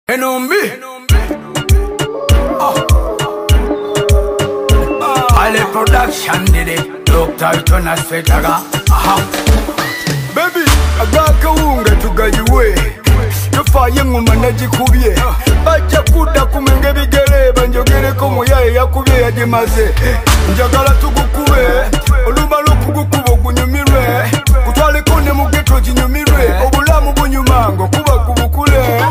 Enombi Ale production did it. Dr. Jonas Fetaga. Baby, agaka unga tugayiwe. Tufaye nguma najikubye. Bacha kuda kumenge bigere banjogere ko muyaye yakubye yagimaze. Njagala tugukube. Olumalo kugukubo gunyumirwe. Kutwale kone mu ghetto kinyumirwe. Obulamu bunyumango kuba kubukule.